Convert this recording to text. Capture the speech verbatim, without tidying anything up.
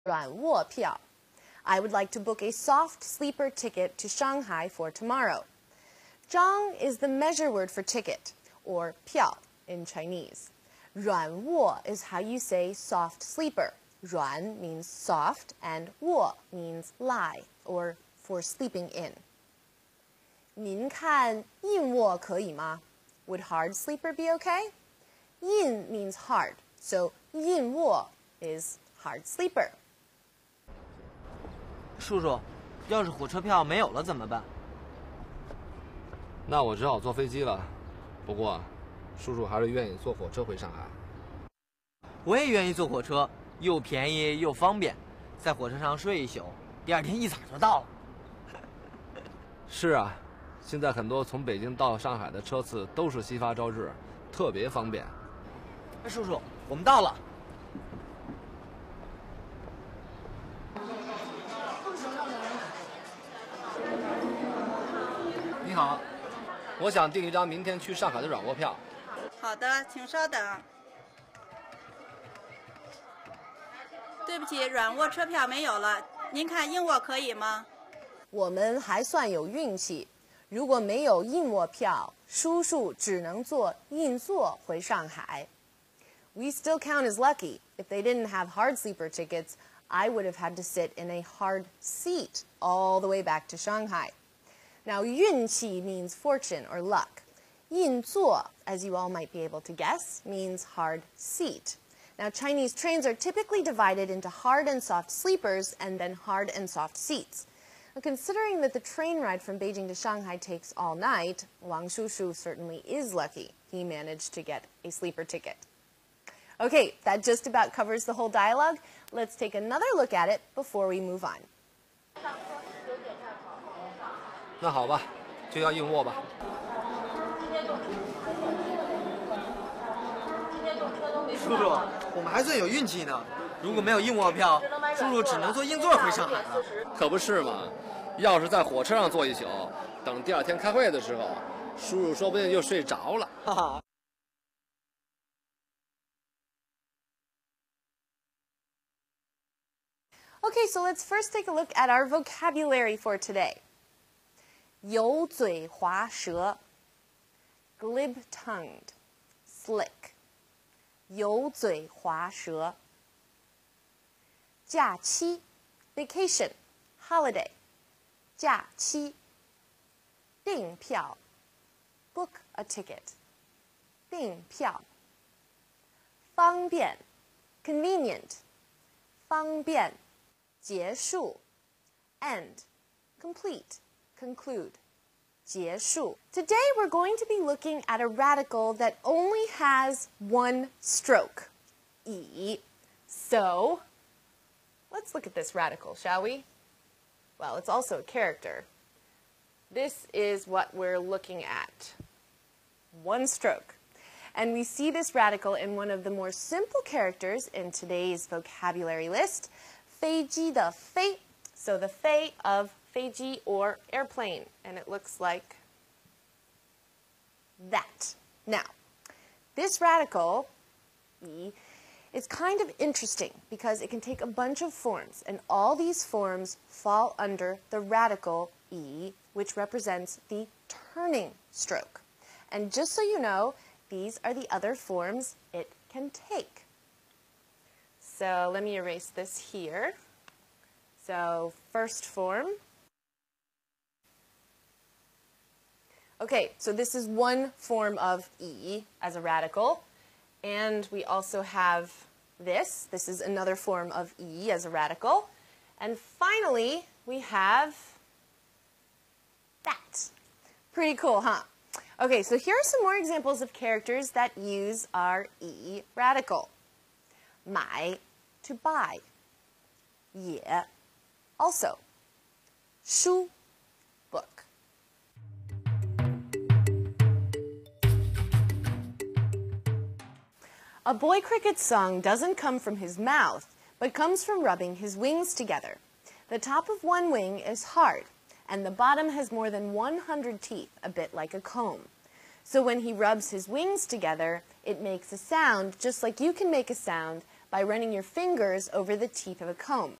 软卧票. I would like to book a soft sleeper ticket to Shanghai for tomorrow. Zhang is the measure word for ticket, or 票 in Chinese. 软卧 is how you say soft sleeper. 软 means soft, and 卧 means lie, or for sleeping in. 您看硬卧可以吗? Would hard sleeper be okay? 硬 means hard, so 硬卧 is hard sleeper. 叔叔，要是火车票没有了怎么办？ 那我只好坐飞机了。不过，叔叔还是愿意坐火车回上海。 我也愿意坐火车，又便宜又方便，在火车上睡一宿，第二天一早就到了。 是啊，现在很多从北京到上海的车次都是夕发朝日，特别方便。 哎，叔叔，我们到了。 你好，我想订一张明天去上海的软卧票。 好的，请稍等。对不起，软卧车票没有了，您看硬卧可以吗？ 我们还算有运气，如果没有硬卧票，叔叔只能坐硬座回上海。We still count as lucky. If they didn't have hard sleeper tickets, I would have had to sit in a hard seat all the way back to Shanghai. Now, 运气 means fortune or luck. 硬座, as you all might be able to guess, means hard seat. Now, Chinese trains are typically divided into hard and soft sleepers and then hard and soft seats. Now, considering that the train ride from Beijing to Shanghai takes all night, Wang Shushu certainly is lucky. He managed to get a sleeper ticket. Okay, that just about covers the whole dialogue. Let's take another look at it before we move on. 那好吧，就要硬卧吧。 叔叔，我们还算有运气呢。如果没有硬卧票，叔叔只能坐硬座回上海了。 可不是嘛，要是在火车上坐一宿，等第二天开会的时候，叔叔说不定就睡着了。 哈哈。 Okay, so let's first take a look at our vocabulary for today. 油嘴滑舌 glib-tongued, slick. 油嘴滑舌。假期 vacation, holiday. 假期。订票 book a ticket. 订票。方便 convenient. 方便。结束 end, complete, conclude. 结束. Today we're going to be looking at a radical that only has one stroke, E. So, let's look at this radical, shall we? Well, it's also a character. This is what we're looking at. One stroke. And we see this radical in one of the more simple characters in today's vocabulary list, 飞机的飞. So the 飞 of 飞机 or airplane. And it looks like that. Now, this radical, E, is kind of interesting because it can take a bunch of forms. And all these forms fall under the radical E, which represents the turning stroke. And just so you know, these are the other forms it can take. So let me erase this here. So first form. Okay, so this is one form of E as a radical. And we also have this. This is another form of E as a radical. And finally, we have that. Pretty cool, huh? Okay, so here are some more examples of characters that use our E radical. 买 to buy. 也 also. 书 book. A boy cricket's song doesn't come from his mouth, but comes from rubbing his wings together. The top of one wing is hard, and the bottom has more than one hundred teeth, a bit like a comb. So when he rubs his wings together, it makes a sound just like you can make a sound by running your fingers over the teeth of a comb.